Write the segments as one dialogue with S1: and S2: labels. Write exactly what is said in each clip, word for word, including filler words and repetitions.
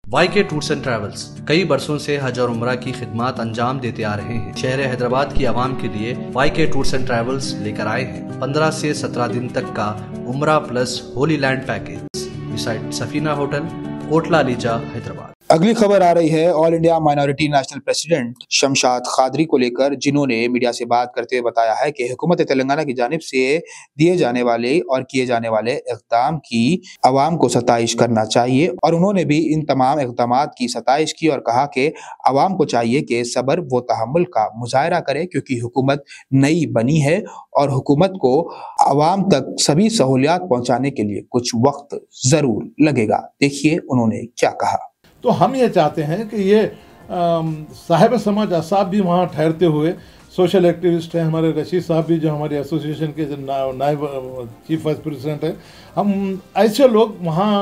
S1: Y के tours and travels कई बरसों से हज और उम्रा की खिदमत अंजाम देते आ रहे हैं। शहर हैदराबाद की आवाम के लिए वाई के टूर्स एंड ट्रैवल्स लेकर आए हैं पंद्रह से सत्रह दिन तक का उम्रा plus holy land package beside Safina hotel, Kotla Alija, Hyderabad.
S2: अगली खबर आ रही है all India minority national president Shamshad Khadri को लेकर, जिन्होंने मीडिया से बात करते हुए बताया है कि हुकूमत तेलंगाना की जानिब से दिए जाने वाले और किए जाने वाले इक़दाम की अवाम को सताइश करना चाहिए। और उन्होंने भी इन तमाम इक़दामात की सताइश की और कहा कि अवाम को चाहिए कि सब्र व तहम्मुल का मुजाहरा करे, क्योंकि हुकूमत नई बनी है और हुकूमत को अवाम तक सभी सहूलियात पहुँचाने के लिए कुछ वक्त जरूर लगेगा। देखिए उन्होंने क्या कहा।
S3: तो हम ये चाहते हैं कि ये साहिब समाज असाब भी वहाँ ठहरते हुए, सोशल एक्टिविस्ट हैं हमारे रशीद साहब भी जो हमारी एसोसिएशन के नायब चीफ वाइस प्रेसिडेंट हैं, हम ऐसे लोग वहाँ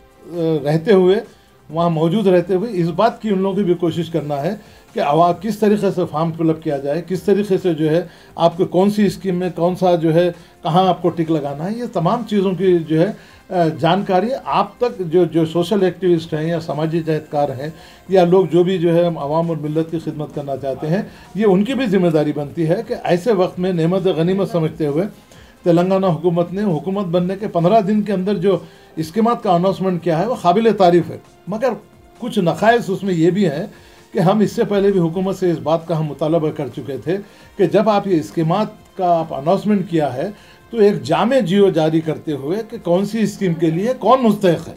S3: रहते हुए, वहाँ मौजूद रहते हुए इस बात की उन लोगों की भी कोशिश करना है कि आवाज़ किस तरीके से फॉर्म फिलअप किया जाए, किस तरीके से जो है आपको कौन सी स्कीम में कौन सा जो है कहाँ आपको टिक लगाना है, ये तमाम चीज़ों की जो है जानकारी आप तक जो जो सोशल एक्टिविस्ट हैं या समाजी जहदकार हैं या लोग जो भी जो है अवाम और मिल्लत की खिदमत करना चाहते हैं, ये उनकी भी जिम्मेदारी बनती है कि ऐसे वक्त में नेमत गनीमत समझते हुए तेलंगाना हुकूमत ने हुकूमत बनने के पंद्रह दिन के अंदर जो स्कीमात का अनाउंसमेंट किया है वो काबिल तारीफ़ है। मगर कुछ नक़ाइस उसमें ये भी हैं कि हम इससे पहले भी हुकूमत से इस बात का हम मुतालबा कर चुके थे कि जब आप ये स्कीमात का आप अनाउंसमेंट किया है तो एक जामे जियो जारी करते हुए कि कौन सी स्कीम के लिए कौन मुस्तहिक है,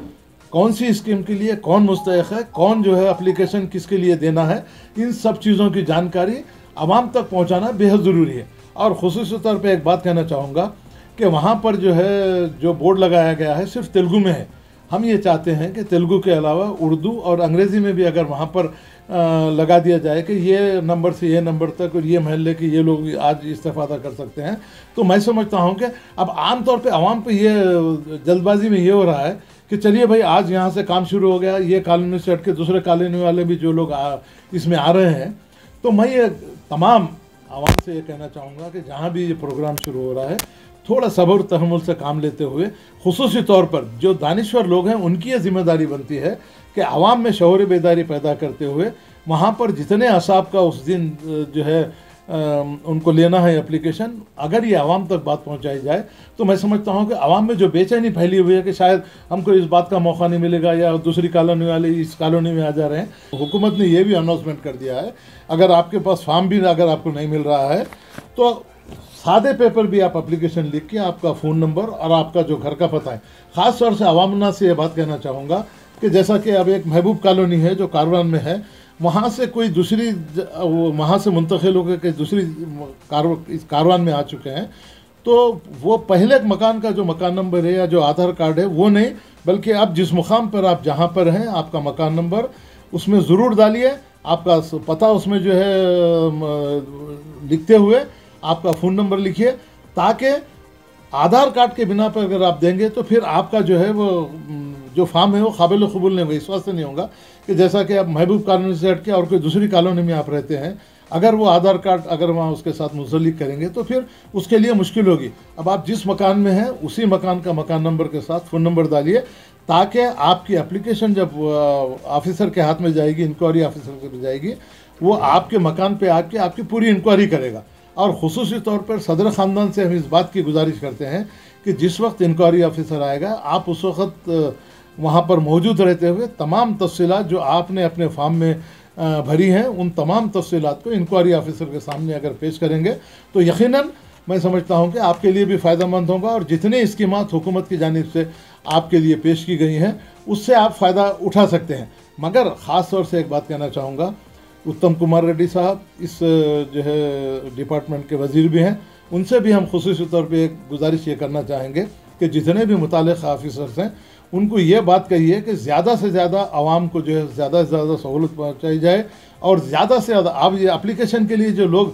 S3: कौन सी स्कीम के लिए कौन मुस्तहिक है, कौन जो है एप्लीकेशन किसके लिए देना है, इन सब चीज़ों की जानकारी आवाम तक पहुंचाना बेहद ज़रूरी है। और ख़ुसूसी तौर पे एक बात कहना चाहूँगा कि वहाँ पर जो है जो बोर्ड लगाया गया है सिर्फ तेलुगु में है। हम ये चाहते हैं कि तेलुगु के अलावा उर्दू और अंग्रेज़ी में भी अगर वहाँ पर आ, लगा दिया जाए कि ये नंबर से ये नंबर तक और ये महल्ले के ये लोग आज इस्तेफादा कर सकते हैं, तो मैं समझता हूँ कि अब आम तौर पे आवाम पे ये जल्दबाजी में ये हो रहा है कि चलिए भाई आज यहाँ से काम शुरू हो गया, ये कॉलोनी से हट के दूसरे कॉलोनी वाले भी जो लोग आ, इसमें आ रहे हैं। तो मैं ये तमाम आवाम से ये कहना चाहूँगा कि जहाँ भी ये प्रोग्राम शुरू हो रहा है थोड़ा सब्र तहम्मुल से काम लेते हुए, खुसूसी तौर पर जो दानिश्वर लोग हैं उनकी ये जिम्मेदारी बनती है कि आवाम में शऊर बेदारी पैदा करते हुए वहाँ पर जितने असाब का उस दिन जो है आ, उनको लेना है एप्लीकेशन, अगर ये आवाम तक बात पहुँचाई जाए तो मैं समझता हूँ कि आवाम में जो बेचैनी फैली हुई है कि शायद हमको इस बात का मौका नहीं मिलेगा या दूसरी कॉलोनी वाले इस कॉलोनी में आ जा रहे हैं। हुकूमत ने ये भी अनाउंसमेंट कर दिया है अगर आपके पास फॉर्म भी अगर आपको नहीं मिल रहा है तो सादे पेपर भी आप एप्लीकेशन लिख के आपका फ़ोन नंबर और आपका जो घर का पता है, ख़ास तौर से आवामना से ये बात कहना चाहूँगा कि जैसा कि अब एक महबूब कॉलोनी है जो कारवान में है, वहाँ से कोई दूसरी वहाँ से मुंतकिल होकर के दूसरी कार इस कारवान में आ चुके हैं, तो वो पहले मकान का जो मकान नंबर है या जो आधार कार्ड है वो नहीं, बल्कि आप जिस मुकाम पर आप जहाँ पर हैं आपका मकान नंबर उसमें ज़रूर डालिए, आपका पता उसमें जो है लिखते हुए आपका फ़ोन नंबर लिखिए, ताकि आधार कार्ड के बिना पर अगर आप देंगे तो फिर आपका जो है वो जो फार्म है वो काबिल कबूल नहीं होगा। इस वास्ते नहीं होगा कि जैसा कि आप महबूब कॉलोनी से हट के और कोई दूसरी कॉलोनी में आप रहते हैं, अगर वो आधार कार्ड अगर वहाँ उसके साथ मुंसलिक करेंगे तो फिर उसके लिए मुश्किल होगी। अब आप जिस मकान में हैं उसी मकान का मकान नंबर के साथ फ़ोन नंबर डालिए, ताकि आपकी एप्लीकेशन जब ऑफिसर के हाथ में जाएगी, इंक्वायरी ऑफिसर के जाएगी, वो आपके मकान पर आके आपकी पूरी इंक्वायरी करेगा। और ख़ुसूसी तौर पर सदर ख़ानदान से हम इस बात की गुजारिश करते हैं कि जिस वक्त इंक्वायरी ऑफिसर आएगा आप उस वक्त वहाँ पर मौजूद रहते हुए तमाम तफसीलात जो आपने अपने फॉर्म में भरी हैं उन तमाम तफसीलात को इंक्वायरी ऑफिसर के सामने अगर पेश करेंगे तो यकीनन मैं समझता हूँ कि आपके लिए भी फ़ायदेमंद होगा और जितने स्कीमात हुकूमत की जानिब से आपके लिए पेश की गई हैं उससे आप फ़ायदा उठा सकते हैं। मगर ख़ास तौर से एक बात कहना चाहूँगा, उत्तम कुमार रेड्डी साहब इस जो है डिपार्टमेंट के वज़ीर भी हैं, उनसे भी हम खुसूसी तौर पे एक गुजारिश ये करना चाहेंगे कि जितने भी मुताल्लिक़ ऑफिसर्स हैं उनको ये बात कहिए कि ज़्यादा से ज़्यादा आवाम को जो है ज़्यादा से ज़्यादा सहूलत पहुँचाई जाए और ज़्यादा से ज़्यादा आप ये एप्लीकेशन के लिए जो लोग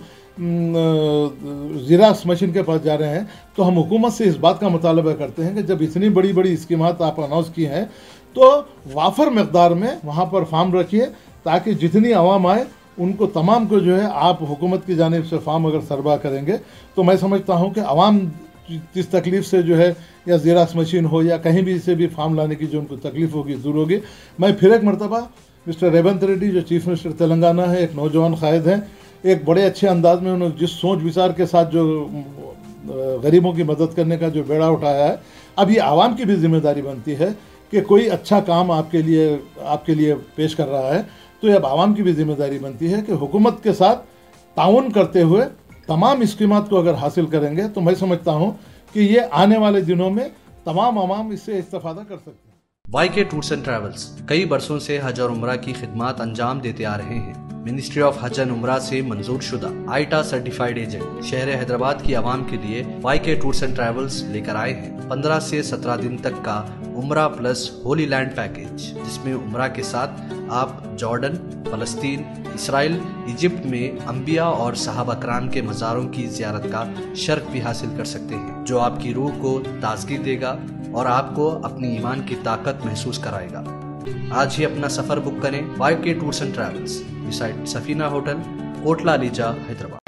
S3: ज़ेरॉक्स मशीन के पास जा रहे हैं, तो हम हुकूमत से इस बात का मुतालबा करते हैं कि जब इतनी बड़ी बड़ी स्कीमात आप अनाउंस की हैं तो वाफर मकदार में वहाँ पर फार्म रखिए, ताकि जितनी आवाम आए उनको तमाम को जो है आप हुकूमत की जानिब से फार्म अगर सरबराह करेंगे तो मैं समझता हूँ कि आवाम जिस तकलीफ से जो है या ज़ेराक्स मशीन हो या कहीं भी से भी फार्म लाने की जो उनको तकलीफ होगी दूर होगी। मैं फिर एक मरतबा मिस्टर रेवंत रेड्डी जो चीफ मिनिस्टर तेलंगाना है, एक नौजवान कायद हैं, एक बड़े अच्छे अंदाज में उन्होंने जिस सोच विचार के साथ जो गरीबों की मदद करने का जो बेड़ा उठाया है, अब ये आवाम की भी जिम्मेदारी बनती है कि कोई अच्छा काम आपके लिए आपके लिए पेश कर रहा है, तो ये अब आवाम की भी जिम्मेदारी बनती है कि हुकूमत के साथ ताउन करते हुए तमाम स्कीमात को अगर हासिल करेंगे तो मैं समझता हूँ कि ये आने वाले दिनों में तमाम आवाम इससे इस्तेफादा कर सकते हैं।
S1: वाईके टूर्स एंड ट्रैवल्स कई बरसों से हज और उम्रा की खिदमत अंजाम देते आ रहे हैं। मिनिस्ट्री ऑफ हज एंड उम्रा से मंजूर शुदा आईटा सर्टिफाइड एजेंट शहर हैदराबाद की आवाम के लिए वाईके टूर्स एंड ट्रैवल्स लेकर आए हैं पंद्रह से सत्रह दिन तक का उम्रा प्लस होली लैंड पैकेज, जिसमें उम्रा के साथ आप जॉर्डन, फलस्तीन, इसराइल, इजिप्ट में अंबिया और सहाबा कराम के मज़ारों की ज़ियारत का शर्फ भी हासिल कर सकते हैं, जो आपकी रूह को ताजगी देगा और आपको अपनी ईमान की ताकत महसूस कराएगा। आज ही अपना सफर बुक करें YK tours and travels, beside Safina hotel, Kotla Lija, Hyderabad.